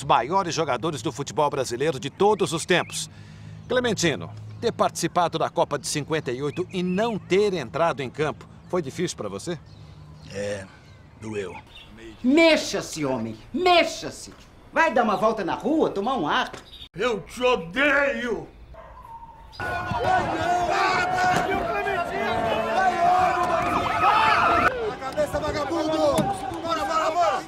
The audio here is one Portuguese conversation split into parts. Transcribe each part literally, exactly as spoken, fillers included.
dos maiores jogadores do futebol brasileiro de todos os tempos. Clementino, ter participado da Copa de cinquenta e oito e não ter entrado em campo, foi difícil para você? É, doeu. Mexa-se, homem, mexa-se. Vai dar uma volta na rua, tomar um ar. Eu te odeio! A cabeça, vagabundo! Bora, bora, bora!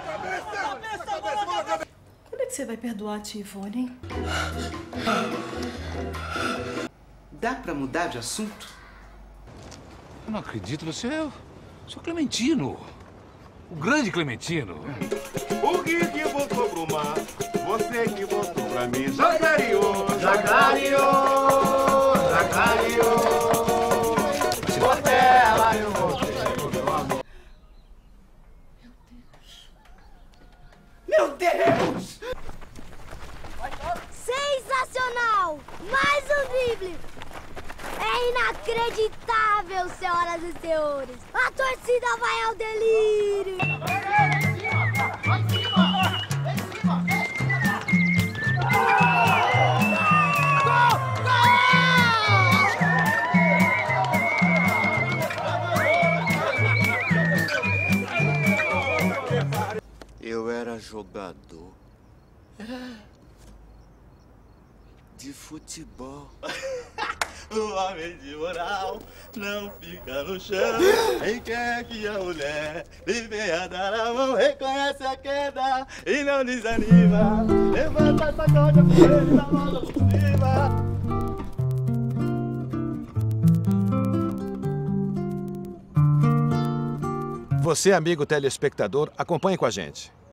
Quando é que você vai perdoar a tia Ivone, hein? Dá pra mudar de assunto? Eu não acredito, você é o seu Clementino. O grande Clementino. O que que voltou pro mar? Você que voltou pra mim. Jacariô, Jacariô, Jacariô. Portela, eu voltei. Meu Deus! Sensacional! Mais um drible! É inacreditável, senhoras e senhores! A torcida vai ao delírio! Eu era jogador de futebol. O homem de moral não fica no chão. Quem quer que a mulher lhe venha dar a mão, reconhece a queda e não desanima. Levanta essa corda por ele na volta por cima. Você, amigo telespectador, acompanhe com a gente.